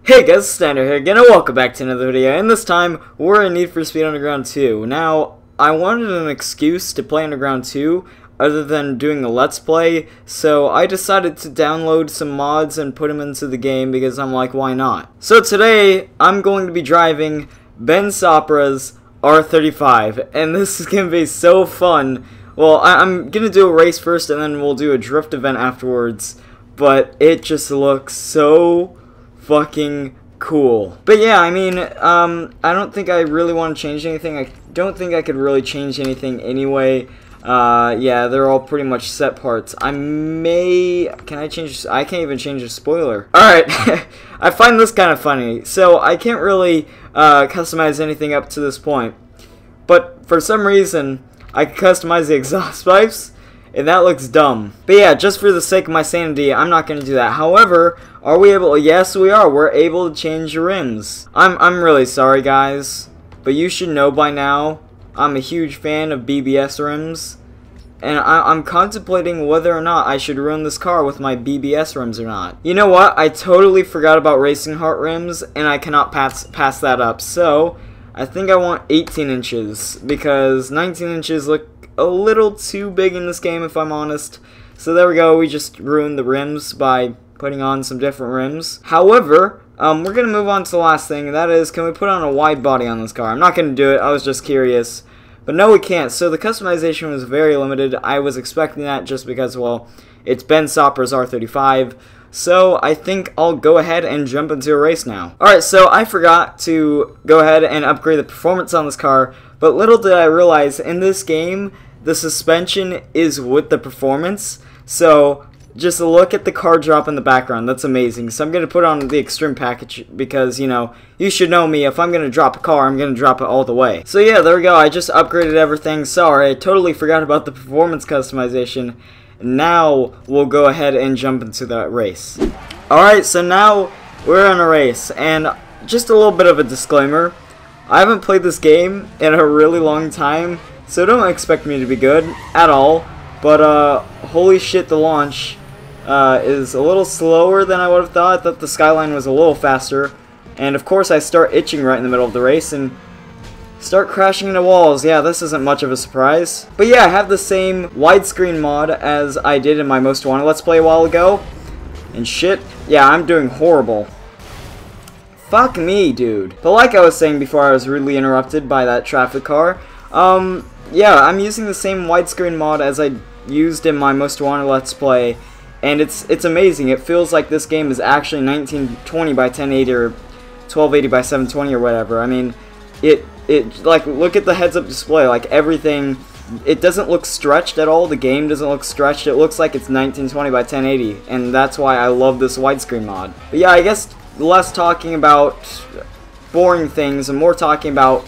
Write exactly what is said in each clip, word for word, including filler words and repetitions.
Hey guys, Standard here again, and welcome back to another video, and this time, we're in Need for Speed Underground two. Now, I wanted an excuse to play Underground two, other than doing a Let's Play, so I decided to download some mods and put them into the game, because I'm like, why not? So today, I'm going to be driving Ben Sopra's R thirty-five, and this is going to be so fun. Well, I I'm going to do a race first, and then we'll do a drift event afterwards, but it just looks so fucking cool. But yeah, I mean, um, I don't think I really want to change anything. I don't think I could really change anything anyway. Uh, yeah, they're all pretty much set parts. I may... Can I change... I can't even change the spoiler. Alright, I find this kind of funny. So, I can't really uh, customize anything up to this point. But, for some reason, I can customize the exhaust pipes, and that looks dumb. But yeah, just for the sake of my sanity, I'm not going to do that. However, are we able... Yes, we are. We're able to change the rims. I'm, I'm really sorry, guys. But you should know by now, I'm a huge fan of B B S rims. And I, I'm contemplating whether or not I should ruin this car with my B B S rims or not. You know what? I totally forgot about Racing Heart rims, and I cannot pass, pass that up. So, I think I want eighteen inches, because nineteen inches look a little too big in this game, if I'm honest. So there we go, we just ruined the rims by putting on some different rims. However, um, we're going to move on to the last thing, and that is, can we put on a wide body on this car? I'm not going to do it, I was just curious. But no, we can't. So the customization was very limited. I was expecting that just because, well, it's Ben Sopra's R thirty-five. So I think I'll go ahead and jump into a race now. Alright, so I forgot to go ahead and upgrade the performance on this car, but little did I realize, in this game, the suspension is with the performance. So just look at the car drop in the background. That's amazing. So I'm going to put on the extreme package because, you know, you should know me. If I'm going to drop a car, I'm going to drop it all the way. So yeah, there we go. I just upgraded everything. Sorry, I totally forgot about the performance customization. Now we'll go ahead and jump into that race. Alright, so now we're in a race. And just a little bit of a disclaimer. I haven't played this game in a really long time, so don't expect me to be good at all. But uh, holy shit, the launch uh, is a little slower than I would have thought. I thought the Skyline was a little faster. And of course I start itching right in the middle of the race and start crashing into walls. Yeah, this isn't much of a surprise. But yeah, I have the same widescreen mod as I did in my Most Wanted Let's Play a while ago. And shit, yeah, I'm doing horrible. Fuck me, dude. But like I was saying before I was rudely interrupted by that traffic car, um, yeah, I'm using the same widescreen mod as I used in my Most Wanted Let's Play, and it's it's amazing. It feels like this game is actually nineteen twenty by ten eighty or twelve eighty by seven twenty or whatever. I mean, it it like look at the heads-up display. Like everything, it doesn't look stretched at all. The game doesn't look stretched. It looks like it's nineteen twenty by ten eighty, and that's why I love this widescreen mod. But yeah, I guess less talking about boring things and more talking about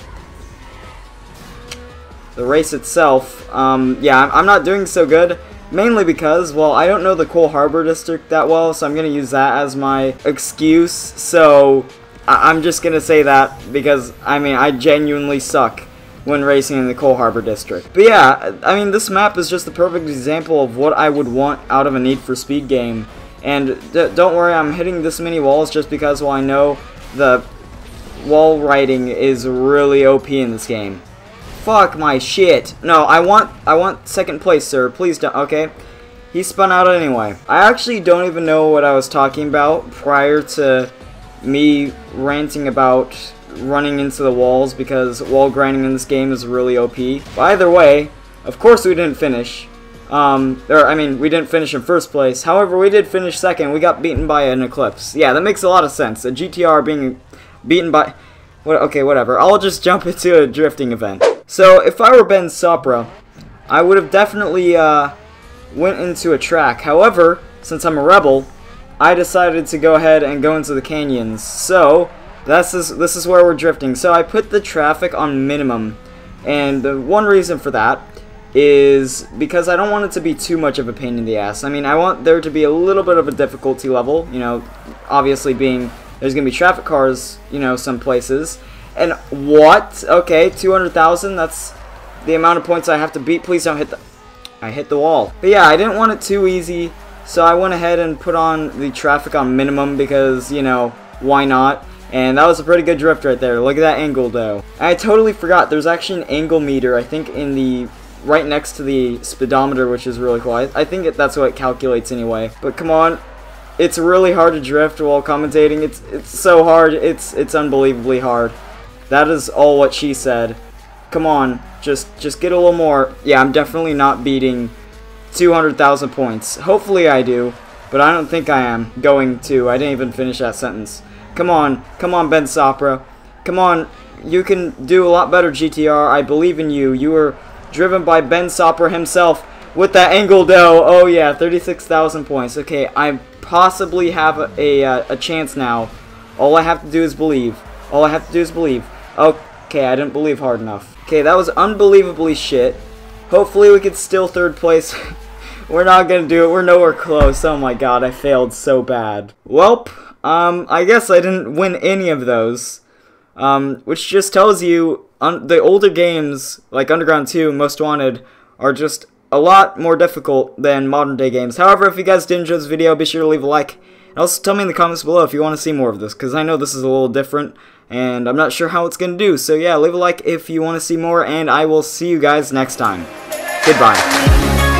the race itself. Um, yeah, I'm not doing so good, mainly because, well, I don't know the Cole Harbor District that well, so I'm going to use that as my excuse. So I I'm just going to say that because, I mean, I genuinely suck when racing in the Cole Harbor District. But yeah, I mean, this map is just the perfect example of what I would want out of a Need for Speed game. And d don't worry, I'm hitting this many walls just because, well, I know the wall riding is really O P in this game. Fuck my shit. No, I want I want second place, sir. Please don't. Okay. He spun out anyway. I actually don't even know what I was talking about prior to me ranting about running into the walls, because wall grinding in this game is really O P. But either way, of course we didn't finish. Um, or, I mean, we didn't finish in first place. However, we did finish second. We got beaten by an Eclipse. Yeah, that makes a lot of sense. A G T R being beaten by... What, okay, whatever. I'll just jump into a drifting event. So, if I were Ben Sopra, I would have definitely uh, went into a track. However, since I'm a rebel, I decided to go ahead and go into the canyons. So, this is, this is where we're drifting. So, I put the traffic on minimum. And the one reason for that is because I don't want it to be too much of a pain in the ass. I mean, I want there to be a little bit of a difficulty level, you know, obviously being there's going to be traffic cars, you know, some places. And what? Okay, two hundred thousand, that's the amount of points I have to beat. Please don't hit the... I hit the wall. But yeah, I didn't want it too easy, so I went ahead and put on the traffic on minimum because, you know, why not? And that was a pretty good drift right there. Look at that angle, though. I totally forgot. There's actually an angle meter, I think, in the right next to the speedometer, which is really cool. I, I think it, that's what it calculates anyway. But come on. It's really hard to drift while commentating. It's it's so hard. It's it's unbelievably hard. That is all what she said. Come on. Just just get a little more. Yeah, I'm definitely not beating two hundred thousand points. Hopefully I do, but I don't think I am going to. I didn't even finish that sentence. Come on. Come on, Ben Sopra. Come on. You can do a lot better, G T R. I believe in you. You were driven by Ben Sopra himself with that angle, though. Oh, yeah. thirty-six thousand points. Okay, I possibly have a, a, a chance now. All I have to do is believe. All I have to do is believe. Okay, I didn't believe hard enough. Okay, that was unbelievably shit. Hopefully we could still third place. We're not gonna do it. We're nowhere close. Oh my god, I failed so bad. Welp, um, I guess I didn't win any of those. Um, which just tells you un the older games, like Underground two, Most Wanted, are just a lot more difficult than modern day games. However, if you guys did enjoy this video, be sure to leave a like. And also tell me in the comments below if you want to see more of this, because I know this is a little different, and I'm not sure how it's going to do. So yeah, leave a like if you want to see more, and I will see you guys next time. Goodbye.